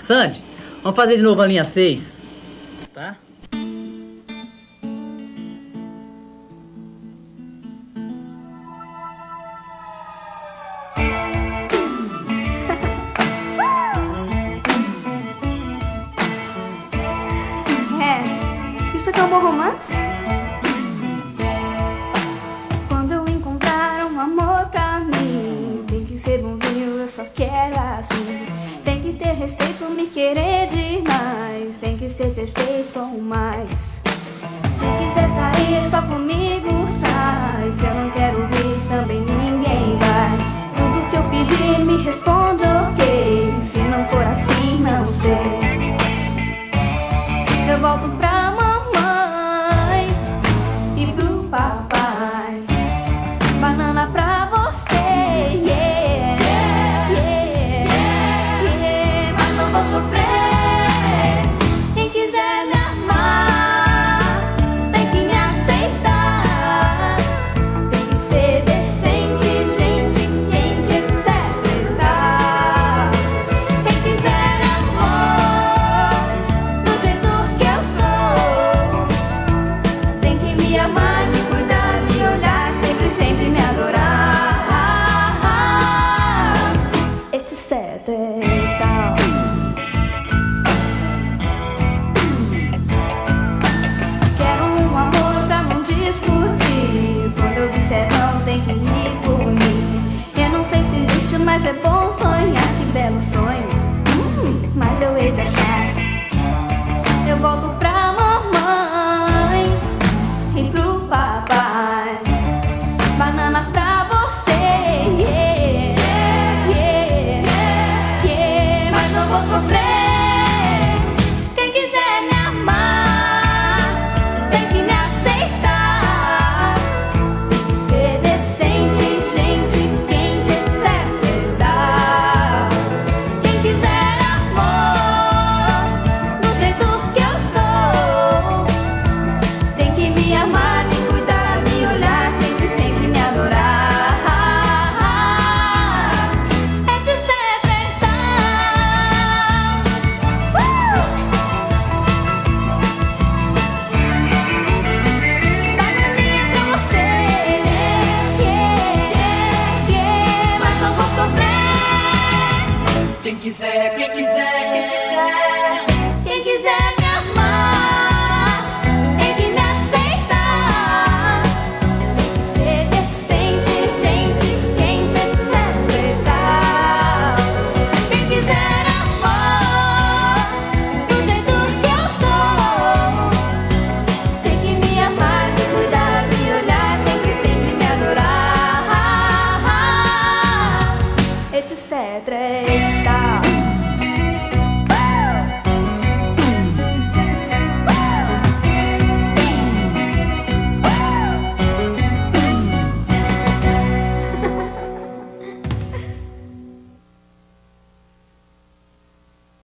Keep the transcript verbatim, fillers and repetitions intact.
Sandy, vamos fazer de novo a linha seis, tá? É, isso aqui é um bom romance? Quando eu encontrar um amor pra mim, tem que ser bonzinho, eu só quero assim. Tem que ter respeito, me querer demais. Tem que ser perfeito ou mais. Se quiser sair só comigo,